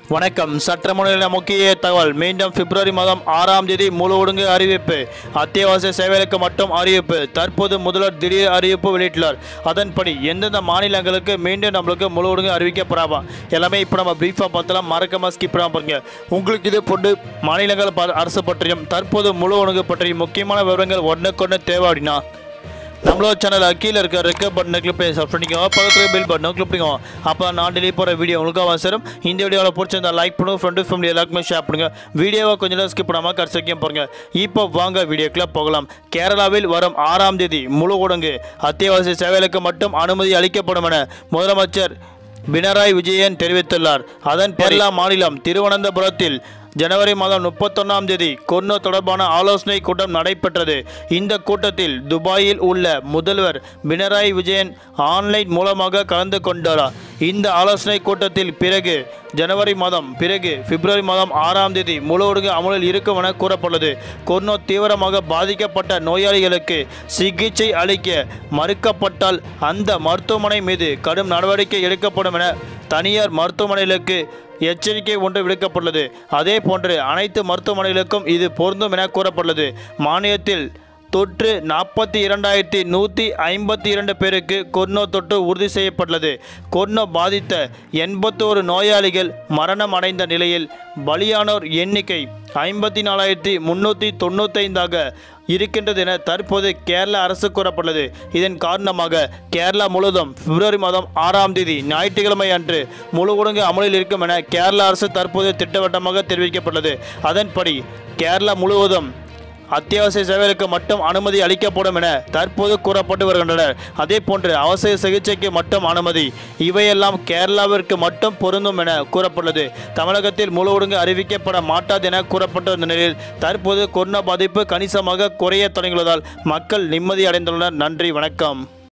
வணக்கம். சட்டமன்ற முக்கிய தகவல். மீண்டும் பிப்ரவரி மாதம் 6ஆம் தேதி முழு ஊரடங்கு அறிவிப்பு. அத்தியாவசிய சேவைகளுக்கு மட்டும் அறிவிப்பு. தற்போது முதல்வர் திடீர் அறிவிப்பு வெளியிட்டுள்ளார். அதன்படி எந்தெந்த மாநிலங்களுக்கு மீண்டும் நம்மளுக்கு முழு ஊரடங்கு அறிவிக்கப்படாமா எல்லாமே இப்போ நம்ம பிரீஃபாக பார்த்தலாம். மறக்காம ஸ்கிப் பண்ணாம பாருங்க. உங்களுக்கு இது போட்டு மாநிலங்கள் அரசு பற்றியும் தற்போது முழு ஊரடங்கு பற்றியும் முக்கியமான விவரங்கள் ஒன்றுக்கொன்று தேவை அப்படின்னா நம்மளோட சேனல் கீழே இருக்க ரெக்க பட்டனை கிளிக் பண்ணி சப்ஸ்கிரைப் பண்ணிக்கோங்க. பக்கத்தில் பில் பட்டனை கிளிக் பண்ணிக்கோங்க. அப்போ நான் டெய்லி போகிற வீடியோ உங்களுக்கு அவசரம். இந்த வீடியோவில் பிடிச்சிருந்தா லைக் பண்ணுங்க, ஃப்ரெண்டு ஃபேமிலி எல்லாருக்குமே ஷேர் பண்ணுங்க. வீடியோவை கொஞ்சம் நேரம் ஸ்கிப் பண்ணாமல் கடைசி வரைக்கும் பாருங்க. இப்போ வாங்க வீடியோக்குள்ள போகலாம். கேரளாவில் வரும் 6ஆம் தேதி முழு ஊரடங்கு. அத்தியாவசிய சேவைகளுக்கு மட்டும் அனுமதி அளிக்கப்படும் என முதலமைச்சர் பினராயி விஜயன் தெரிவித்துள்ளார். அதன் கேரளா மாநிலம் திருவனந்தபுரத்தில் ஜனவரி மாதம் 31ஆம் தேதி கொரோனா தொடர்பான ஆலோசனை கூட்டம் நடைபெற்றது. இந்த கூட்டத்தில் துபாயில் உள்ள முதல்வர் பினராயி விஜயன் ஆன்லைன் மூலமாக கலந்து கொண்டார். இந்த ஆலோசனை கூட்டத்தில் பிறகு பிப்ரவரி மாதம் 6ஆம் தேதி முழு ஊரடங்கு அமலில் இருக்கும் என கூறப்பட்டுள்ளது. கொரோனா தீவிரமாக பாதிக்கப்பட்ட நோயாளிகளுக்கு சிகிச்சை அளிக்க மறுக்கப்பட்டால் அந்த மருத்துவமனை மீது கடும் நடவடிக்கை எடுக்கப்படும் என தனியார் மருத்துவமனைகளுக்கு எச்சரிக்கை ஒன்று விடுக்கப்பட்டுள்ளது. அதே போன்று அனைத்து மருத்துவமனைகளுக்கும் இது பொருந்தும் என கூறப்பட்டுள்ளது. மாநிலத்தில் தொற்று 42,152 பேருக்கு கொரோனா தொற்று உறுதி செய்யப்பட்டுள்ளது. கொரோனா பாதித்த 81 நோயாளிகள் மரணம் அடைந்த நிலையில் பலியானோர் எண்ணிக்கை 54,395 இருக்கின்றது என தற்போது கேரள அரசு கூறப்பட்டுள்ளது. இதன் காரணமாக கேரளா முழுவதும் பிப்ரவரி மாதம் 6ஆம் தேதி ஞாயிற்றுக்கிழமை அன்று முழு ஊரடங்கு அமலில் இருக்கும் என கேரள அரசு தற்போது திட்டவட்டமாக தெரிவிக்கப்பட்டுள்ளது. அதன்படி கேரளா முழுவதும் அத்தியாவசிய சேவைகளுக்கு மட்டும் அனுமதி அளிக்கப்படும் என தற்போது கூறப்பட்டு வருகின்றனர். அதே போன்று அவசர சிகிச்சைக்கு மட்டும் அனுமதி. இவையெல்லாம் கேரளாவிற்கு மட்டும் பொருந்தும் என கூறப்பட்டுள்ளது. தமிழகத்தில் முழு ஊரடங்கு அறிவிக்கப்பட மாட்டாது என கூறப்பட்ட நிலையில் தற்போது கொரோனா பாதிப்பு கணிசமாக குறைய தொடங்கியுள்ளதால் மக்கள் நிம்மதி அடைந்துள்ளனர். நன்றி, வணக்கம்.